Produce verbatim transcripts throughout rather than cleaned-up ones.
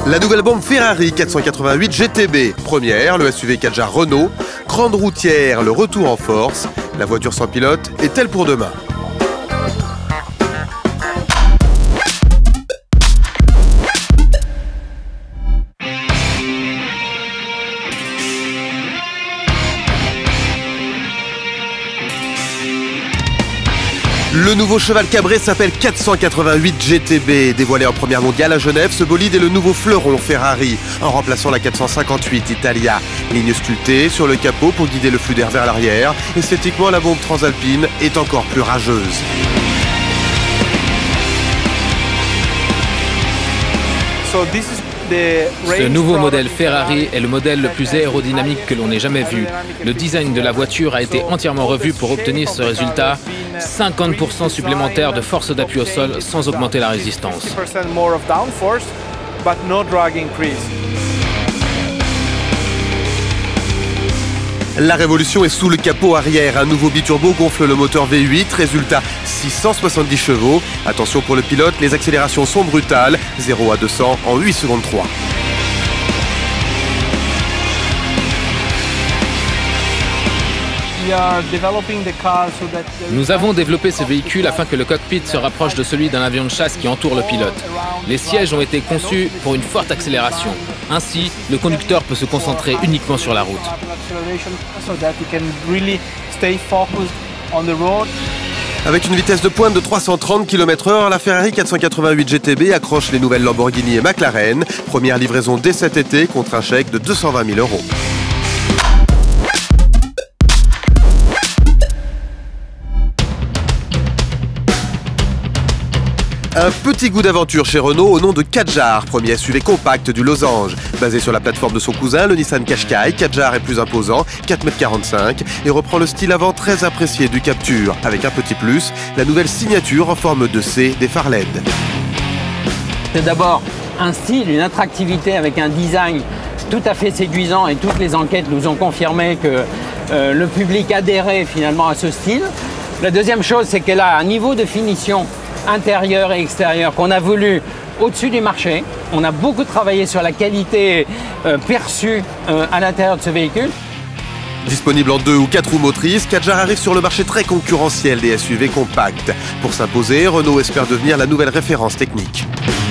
La nouvelle bombe Ferrari quatre cent quatre-vingt-huit G T B. Première, le S U V Kadjar Renault. Grande routière, le retour en force. La voiture sans pilote est-elle pour demain? Le nouveau cheval cabré s'appelle quatre cent quatre-vingt-huit G T B. Dévoilé en première mondiale à Genève, ce bolide est le nouveau fleuron Ferrari, en remplaçant la quatre cent cinquante-huit Italia. Ligne sculptée sur le capot pour guider le flux d'air vers l'arrière. Esthétiquement, la bombe transalpine est encore plus rageuse. Ce nouveau modèle Ferrari est le modèle le plus aérodynamique que l'on ait jamais vu. Le design de la voiture a été entièrement revu pour obtenir ce résultat. cinquante pour cent supplémentaire de force d'appui au sol sans augmenter la résistance. La révolution est sous le capot arrière. Un nouveau biturbo gonfle le moteur V huit. Résultat, six cent soixante-dix chevaux. Attention pour le pilote, les accélérations sont brutales. zéro à deux cents en huit secondes trois. Nous avons développé ce véhicule afin que le cockpit se rapproche de celui d'un avion de chasse qui entoure le pilote. Les sièges ont été conçus pour une forte accélération. Ainsi, le conducteur peut se concentrer uniquement sur la route. Avec une vitesse de pointe de trois cent trente kilomètres heure, la Ferrari quatre cent quatre-vingt-huit G T B accroche les nouvelles Lamborghini et McLaren. Première livraison dès cet été contre un chèque de deux cent vingt mille euros. Un petit goût d'aventure chez Renault au nom de Kadjar, premier S U V compact du Losange. Basé sur la plateforme de son cousin, le Nissan Qashqai, Kadjar est plus imposant, quatre mètres quarante-cinq, et reprend le style avant très apprécié du Captur. Avec un petit plus, la nouvelle signature en forme de C des phares L E D. C'est d'abord un style, une attractivité avec un design tout à fait séduisant, et toutes les enquêtes nous ont confirmé que euh, le public adhérait finalement à ce style. La deuxième chose, c'est qu'elle a un niveau de finition intérieur et extérieur qu'on a voulu au-dessus du marché. On a beaucoup travaillé sur la qualité euh, perçue euh, à l'intérieur de ce véhicule. Disponible en deux ou quatre roues motrices, Kadjar arrive sur le marché très concurrentiel des S U V compacts. Pour s'imposer, Renault espère devenir la nouvelle référence technique.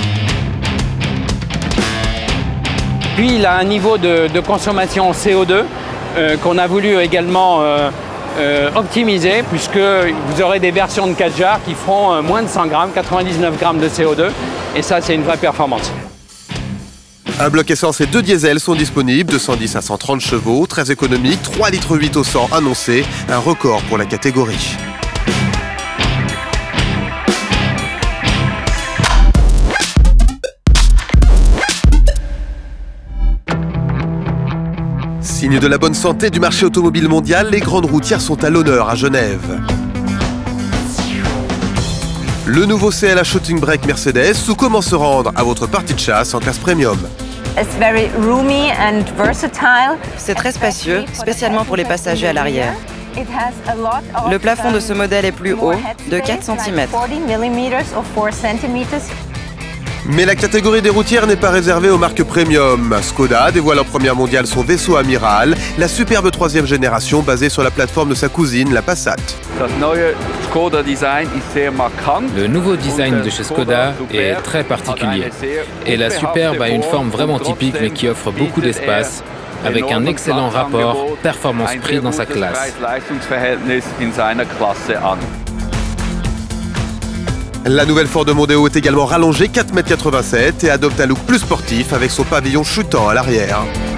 Puis il a un niveau de, de consommation C O deux euh, qu'on a voulu également euh, Euh, optimisé, puisque vous aurez des versions de Kadjar qui feront euh, moins de cent grammes, quatre-vingt-dix-neuf grammes de C O deux, et ça c'est une vraie performance. Un bloc essence et deux diesels sont disponibles, de cent dix à cent trente chevaux, très économique, trois litres huit au cent annoncé, un record pour la catégorie. Signe de la bonne santé du marché automobile mondial, les grandes routières sont à l'honneur à Genève. Le nouveau C L A Shooting Brake Mercedes ou comment se rendre à votre partie de chasse en classe premium. C'est très spacieux, spécialement pour les passagers à l'arrière. Le plafond de ce modèle est plus haut, de quatre centimètres. Mais la catégorie des routières n'est pas réservée aux marques premium. Skoda dévoile en première mondiale son vaisseau amiral, la superbe troisième génération basée sur la plateforme de sa cousine, la Passat. Le nouveau design de chez Skoda est très particulier. Et la Superbe a une forme vraiment typique mais qui offre beaucoup d'espace, avec un excellent rapport performance-prix dans sa classe. La nouvelle Ford Mondeo est également rallongée quatre mètres quatre-vingt-sept et adopte un look plus sportif avec son pavillon chutant à l'arrière.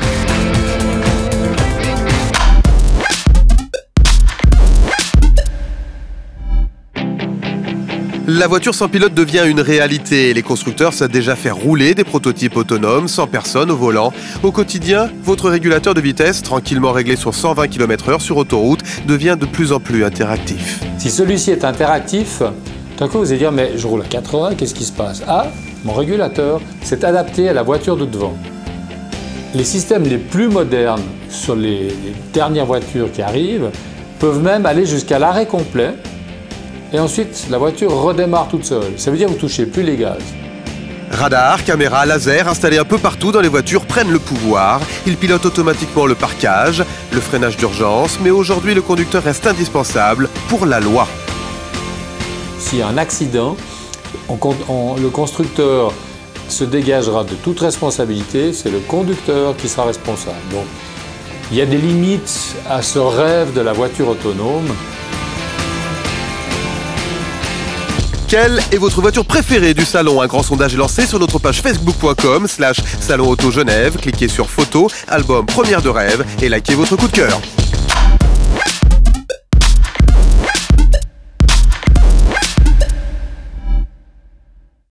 La voiture sans pilote devient une réalité. Les constructeurs savent déjà faire rouler des prototypes autonomes sans personne au volant. Au quotidien, votre régulateur de vitesse, tranquillement réglé sur cent vingt kilomètres heure sur autoroute, devient de plus en plus interactif. Si celui-ci est interactif, d'un coup, vous allez dire, mais je roule à quatre-vingts, qu'est-ce qui se passe? Ah, mon régulateur s'est adapté à la voiture de devant. Les systèmes les plus modernes sur les, les dernières voitures qui arrivent peuvent même aller jusqu'à l'arrêt complet et ensuite la voiture redémarre toute seule. Ça veut dire que vous ne touchez plus les gaz. Radars, caméras, lasers installés un peu partout dans les voitures prennent le pouvoir. Ils pilotent automatiquement le parquage, le freinage d'urgence, mais aujourd'hui le conducteur reste indispensable pour la loi. S'il y a un accident, on, on, le constructeur se dégagera de toute responsabilité, c'est le conducteur qui sera responsable. Donc, il y a des limites à ce rêve de la voiture autonome. Quelle est votre voiture préférée du salon? Un grand sondage est lancé sur notre page facebook point com slash salon auto Genève. Cliquez sur photo, album, première de rêve et likez votre coup de cœur.